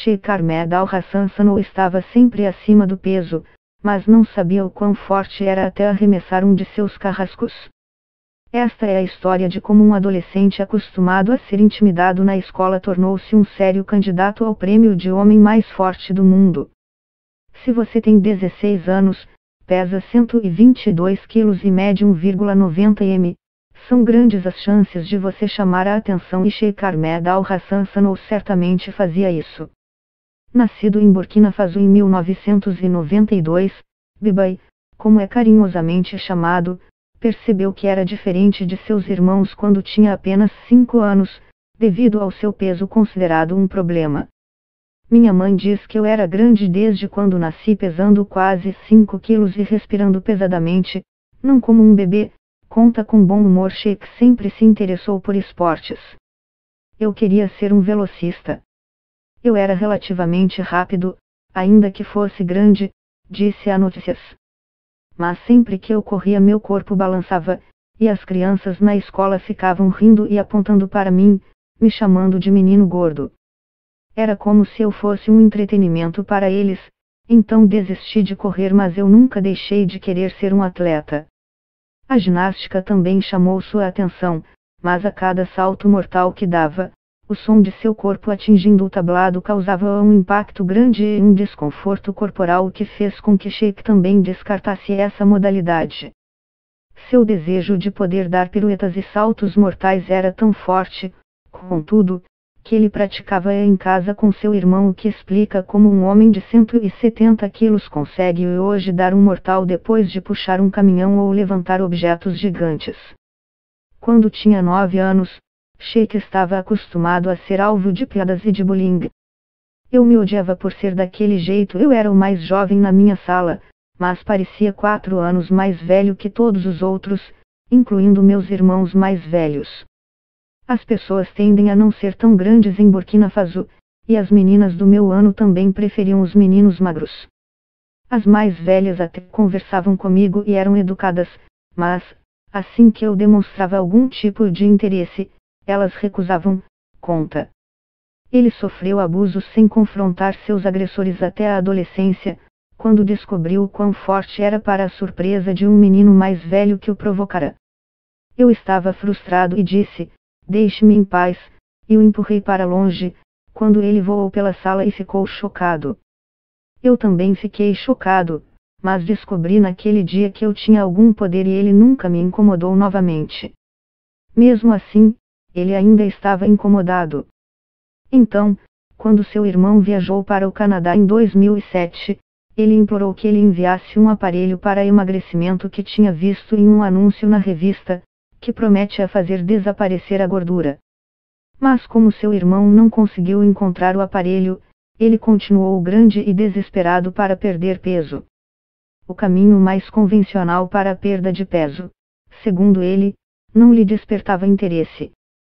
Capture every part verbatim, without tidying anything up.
Sheikh Ahmed Al-Hassan Sanow estava sempre acima do peso, mas não sabia o quão forte era até arremessar um de seus carrascos. Esta é a história de como um adolescente acostumado a ser intimidado na escola tornou-se um sério candidato ao prêmio de homem mais forte do mundo. Se você tem dezesseis anos, pesa cento e vinte e dois quilos e mede um vírgula noventa metros, são grandes as chances de você chamar a atenção e Sheikh Ahmed Al-Hassan Sanow certamente fazia isso. Nascido em Burkina Faso em mil novecentos e noventa e dois, Bibai, como é carinhosamente chamado, percebeu que era diferente de seus irmãos quando tinha apenas cinco anos, devido ao seu peso considerado um problema. Minha mãe diz que eu era grande desde quando nasci pesando quase cinco quilos e respirando pesadamente, não como um bebê, conta com bom humor. Sheikh sempre se interessou por esportes. Eu queria ser um velocista. Eu era relativamente rápido, ainda que fosse grande, disse a Notícias. Mas sempre que eu corria meu corpo balançava, e as crianças na escola ficavam rindo e apontando para mim, me chamando de menino gordo. Era como se eu fosse um entretenimento para eles, então desisti de correr, mas eu nunca deixei de querer ser um atleta. A ginástica também chamou sua atenção, mas a cada salto mortal que dava, o som de seu corpo atingindo o tablado causava um impacto grande e um desconforto corporal que fez com que Sheikh também descartasse essa modalidade. Seu desejo de poder dar piruetas e saltos mortais era tão forte, contudo, que ele praticava em casa com seu irmão, o que explica como um homem de cento e setenta quilos consegue hoje dar um mortal depois de puxar um caminhão ou levantar objetos gigantes. Quando tinha nove anos, Sheikh estava acostumado a ser alvo de piadas e de bullying. Eu me odiava por ser daquele jeito. Eu era o mais jovem na minha sala, mas parecia quatro anos mais velho que todos os outros, incluindo meus irmãos mais velhos. As pessoas tendem a não ser tão grandes em Burkina Faso, e as meninas do meu ano também preferiam os meninos magros. As mais velhas até conversavam comigo e eram educadas, mas, assim que eu demonstrava algum tipo de interesse, elas recusavam, conta. Ele sofreu abusos sem confrontar seus agressores até a adolescência, quando descobriu o quão forte era, para a surpresa de um menino mais velho que o provocara. Eu estava frustrado e disse: "Deixe-me em paz", e o empurrei para longe, quando ele voou pela sala e ficou chocado. Eu também fiquei chocado, mas descobri naquele dia que eu tinha algum poder e ele nunca me incomodou novamente. Mesmo assim, ele ainda estava incomodado. Então, quando seu irmão viajou para o Canadá em dois mil e sete, ele implorou que ele enviasse um aparelho para emagrecimento que tinha visto em um anúncio na revista, que promete a fazer desaparecer a gordura. Mas como seu irmão não conseguiu encontrar o aparelho, ele continuou grande e desesperado para perder peso. O caminho mais convencional para a perda de peso, segundo ele, não lhe despertava interesse.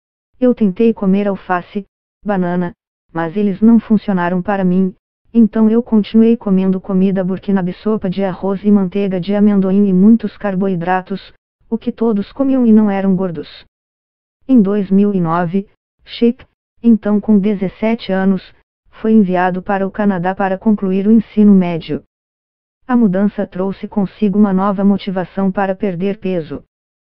Eu tentei comer alface, banana, mas eles não funcionaram para mim, então eu continuei comendo comida burkinabe, sopa de arroz e manteiga de amendoim e muitos carboidratos, o que todos comiam e não eram gordos. Em dois mil e nove, Sheikh, então com dezessete anos, foi enviado para o Canadá para concluir o ensino médio. A mudança trouxe consigo uma nova motivação para perder peso.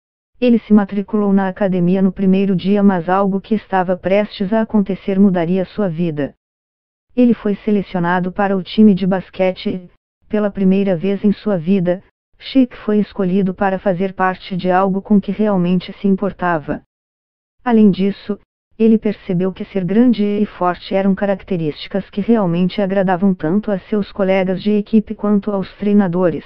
Ele se matriculou na academia no primeiro dia, mas algo que estava prestes a acontecer mudaria sua vida. Ele foi selecionado para o time de basquete e, pela primeira vez em sua vida, Sheikh foi escolhido para fazer parte de algo com que realmente se importava. Além disso, ele percebeu que ser grande e forte eram características que realmente agradavam tanto a seus colegas de equipe quanto aos treinadores.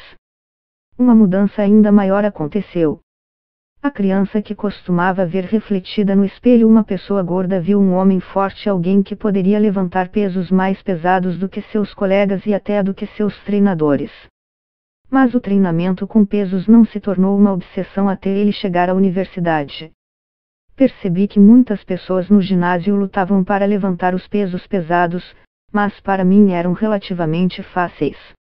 Uma mudança ainda maior aconteceu. A criança que costumava ver refletida no espelho uma pessoa gorda viu um homem forte, alguém que poderia levantar pesos mais pesados do que seus colegas e até do que seus treinadores. Mas o treinamento com pesos não se tornou uma obsessão até ele chegar à universidade. Percebi que muitas pessoas no ginásio lutavam para levantar os pesos pesados, mas para mim eram relativamente fáceis.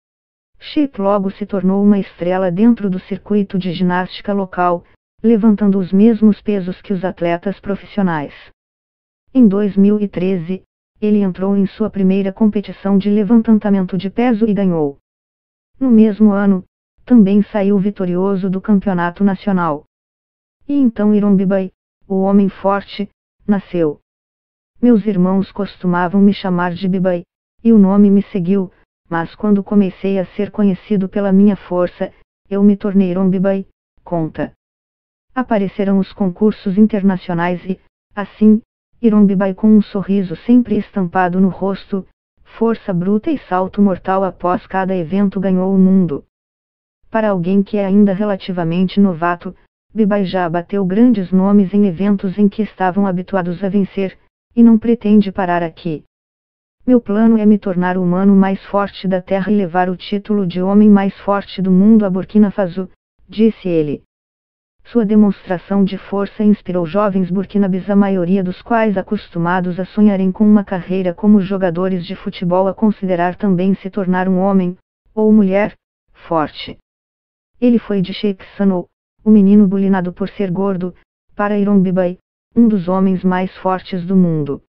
Sheikh logo se tornou uma estrela dentro do circuito de ginástica local, levantando os mesmos pesos que os atletas profissionais. Em dois mil e treze, ele entrou em sua primeira competição de levantamento de peso e ganhou. No mesmo ano, também saiu vitorioso do campeonato nacional. E então Ironbibay, o homem forte, nasceu. Meus irmãos costumavam me chamar de Bibay, e o nome me seguiu, mas quando comecei a ser conhecido pela minha força, eu me tornei Ironbibay, conta. Apareceram os concursos internacionais e, assim, Ironbibay com um sorriso sempre estampado no rosto, força bruta e salto mortal após cada evento ganhou o mundo. Para alguém que é ainda relativamente novato, Bibay já bateu grandes nomes em eventos em que estavam habituados a vencer, e não pretende parar aqui. Meu plano é me tornar o humano mais forte da Terra e levar o título de homem mais forte do mundo a Burkina Faso, disse ele. Sua demonstração de força inspirou jovens burkinabés, a maioria dos quais acostumados a sonharem com uma carreira como jogadores de futebol, a considerar também se tornar um homem, ou mulher, forte. Ele foi de Sheikh Sano, o menino bulinado por ser gordo, para Ironbibay, um dos homens mais fortes do mundo.